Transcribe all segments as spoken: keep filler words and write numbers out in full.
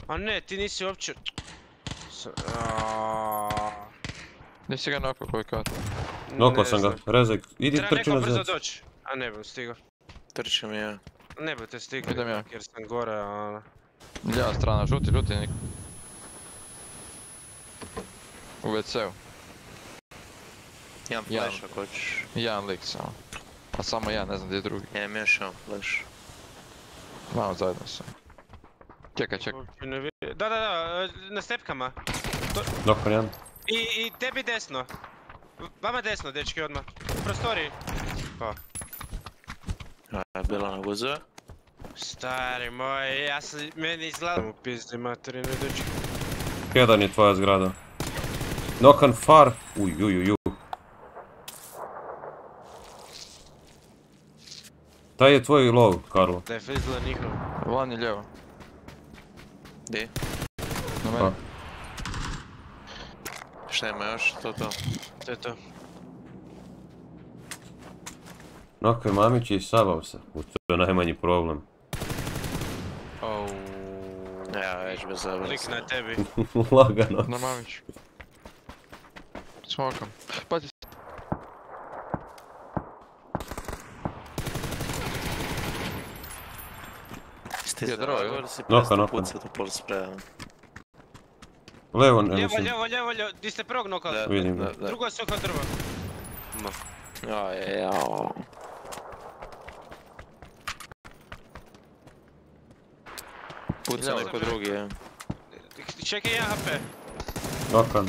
A ne, ti nisi uopće... Nisi ga nokao koji kat? Nokao sam ga, rezaj, idi treba trči na neko brzo zec. doći. A ne bih stigao. Trčim ja. Ne bih te stigao Idem ja. jer sam gore, a... Lijeva strana, žuti, žuti nik. U ve ce u. Imam Jedan. flash ako hoćeš. Jedan lik samo. A samo jedan, ne znam gdje je drugi. Ja imam još jedan flash. Malo zajedno sam. Čekaj, čekaj. Uopće ne vidim. Da, da, da, na stepkama. Nokao jedan. I, i tebi desno. Vama desno, dečki, odmah. U prostoriji. Pa. A, bilo na guzove. Stari moj, ja sam, meni izgledam u pizdi materinu, dečki. Jedan je tvoja zgrada. Nokan far. Uj, uj, uj, uj. Taj je tvoj lov, Karlo. Da je izgleda njihov. Van je lijevo. Di? Na meni. Šta ima još? To to. To je to. Nokao je Mamić i sabao se. U, to je najmanji problem. Ouuu. Ja, već bez zabrana. Lik na tebi. Lagano. Na Mamić. Smokam. Pazi. Ste Je drvo, zavrlo si Noka, prestao noka. pucat u pol sprejama. Levo, ne Ljevo, mislim. ljevo, ljevo, ljevo, di ste prvog nokali? Da, Vidim. da, da. Drugo je suho drvo. No. Aj, jao. Puca Ljevo. neko drugi, je. Čekaj, jedan ha pe. Nokan.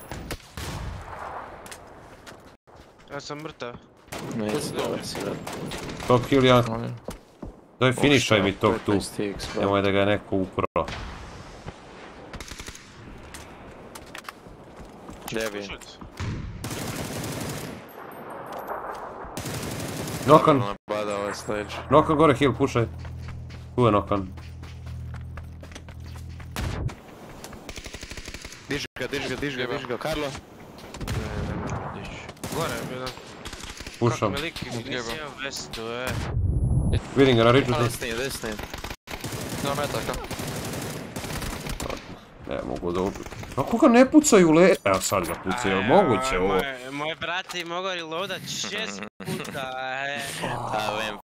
Ja sam mrtav. Nisi dobar si, da. Top kill jedan. Molim. Daj finišaj mi tog tu. petnaest x, bro. Nemoj da ga je neko upro. Lijevi. Šut. Nokan. Nabada ovaj stage. Nokan gore heal, pušaj. Tu je Nokan. Diži ga, diži ga, diži ga, diži ga, Karlo. Gore je bilo. Pušam. Kako veliki, nisi imao vestu, e. Vidim ga na ridžu tu. Desni, desni. Na metaka. Ne mogu da ubiju. Kako ga ne pucaju le... Evo sad ga pucaju, moguće ovo. Moj, moj brat je mogao reloadat šest puta, e. A vem